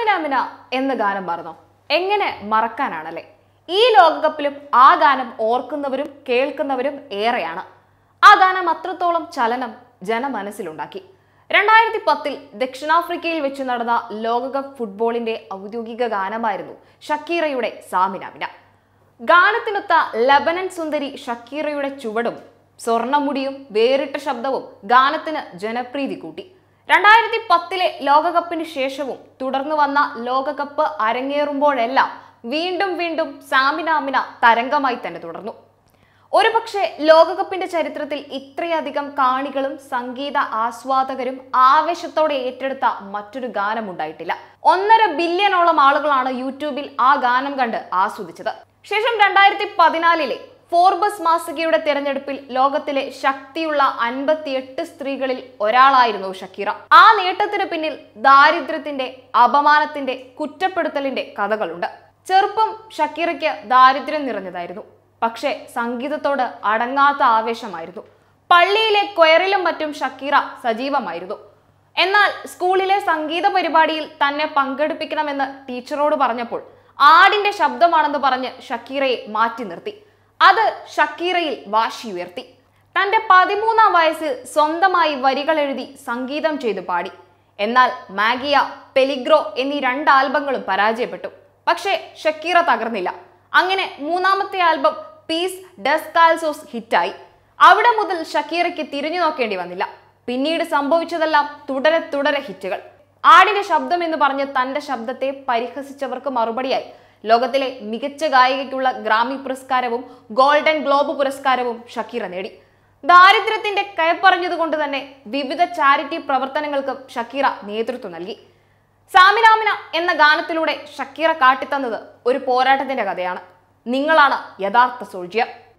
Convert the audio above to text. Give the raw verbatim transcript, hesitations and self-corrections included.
സാമിനാമിന എന്ന ഗാനം മറന്നോ? എങ്ങനെ മറക്കാനാണല്ലേ? ഈ ലോകകപ്പിലും ആ ഗാനം ഓർക്കുന്നവരും കേൾക്കുന്നവരും ഏറെയാണ്. ആ ഗാനം അത്രത്തോളം ചലനം ജനമനസ്സിലുണ്ടാക്കി. രണ്ടായിരത്തി പത്തിൽ ദക്ഷിണാഫ്രിക്കയിൽ വെച്ച് നടന്ന ലോകകപ്പ് ഫുട്ബോളിന്റെ ഔദ്യോഗിക ഗാനമായിരുന്നു ഷക്കീറയുടെ സാമിനാമിന. ഗാനത്തിനൊത്ത ലബനൻ സുന്ദരി ഷക്കീറയുടെ ചുവടും സ്വർണ്ണമുടിയും വേറിട്ട ശബ്ദവും ഗാനത്തിന് ജനപ്രീതി കൂട്ടി. രണ്ടായിരത്തി പത്തിലെ ലോകകപ്പിന് ശേഷവും തുടർന്നു വന്ന ലോകകപ്പ് അരങ്ങേറുമ്പോഴെല്ലാം വീണ്ടും വീണ്ടും സാമിനാമിന തരംഗമായി തന്നെ തുടർന്നു. ഒരുപക്ഷെ ലോകകപ്പിന്റെ ചരിത്രത്തിൽ ഇത്രയധികം കാണികളും സംഗീത ആസ്വാദകരും ആവേശത്തോടെ ഏറ്റെടുത്ത മറ്റൊരു ഗാനം ഉണ്ടായിട്ടില്ല. ഒന്നര ബില്യണോളം ആളുകളാണ് യൂട്യൂബിൽ ആ ഗാനം കണ്ട് ആസ്വദിച്ചത്. ശേഷം രണ്ടായിരത്തി പതിനാലിലെ ഫോർബസ് മാസികയുടെ തെരഞ്ഞെടുപ്പിൽ ലോകത്തിലെ ശക്തിയുള്ള അൻപത്തിയെട്ട് സ്ത്രീകളിൽ ഒരാളായിരുന്നു ഷക്കീറ. ആ നേട്ടത്തിന് പിന്നിൽ ദാരിദ്ര്യത്തിന്റെ, അപമാനത്തിന്റെ, കുറ്റപ്പെടുത്തലിന്റെ കഥകളുണ്ട്. ചെറുപ്പം ഷക്കീറയ്ക്ക് ദാരിദ്ര്യം നിറഞ്ഞതായിരുന്നു. പക്ഷേ സംഗീതത്തോട് അടങ്ങാത്ത ആവേശമായിരുന്നു. പള്ളിയിലെ ക്വയറിലും മറ്റും ഷക്കീറ സജീവമായിരുന്നു. എന്നാൽ സ്കൂളിലെ സംഗീത പരിപാടിയിൽ തന്നെ പങ്കെടുപ്പിക്കണമെന്ന് ടീച്ചറോട് പറഞ്ഞപ്പോൾ ആടിന്റെ ശബ്ദമാണെന്ന് പറഞ്ഞ് ഷക്കീറയെ മാറ്റി നിർത്തി. അത് ഷക്കീറയിൽ വാശിയുയർത്തി. തന്റെ പതിമൂന്നാം വയസ്സിൽ സ്വന്തമായി വരികൾ എഴുതി സംഗീതം ചെയ്തു പാടി. എന്നാൽ മാഗിയ, പെലിഗ്രോ എന്നീ രണ്ട് ആൽബങ്ങളും പരാജയപ്പെട്ടു. പക്ഷേ ഷക്കീറ തകർന്നില്ല. അങ്ങനെ മൂന്നാമത്തെ ആൽബം പീസ് ഡെസ്കാൽസോസ് ഹിറ്റായി. അവിടെ മുതൽ ഷക്കീറയ്ക്ക് തിരിഞ്ഞു നോക്കേണ്ടി വന്നില്ല. പിന്നീട് സംഭവിച്ചതെല്ലാം തുടരെ തുടരെ ഹിറ്റുകൾ. ആടിന്റെ ശബ്ദം എന്ന് പറഞ്ഞ് തന്റെ ശബ്ദത്തെ പരിഹസിച്ചവർക്ക് മറുപടിയായി ലോകത്തിലെ മികച്ച ഗായികയ്ക്കുള്ള ഗ്രാമി പുരസ്കാരവും ഗോൾഡൻ ഗ്ലോബ് പുരസ്കാരവും ഷക്കീറ നേടി. ദാരിദ്ര്യത്തിന്റെ കയപ്പറഞ്ഞതുകൊണ്ട് തന്നെ വിവിധ ചാരിറ്റി പ്രവർത്തനങ്ങൾക്കും ഷക്കീറ നേതൃത്വം നൽകി. സാമിനാമിന എന്ന ഗാനത്തിലൂടെ ഷക്കീറ കാട്ടിത്തന്നത് ഒരു പോരാട്ടത്തിന്റെ കഥയാണ്. നിങ്ങളാണ് യഥാർത്ഥ സോൾജിയർ.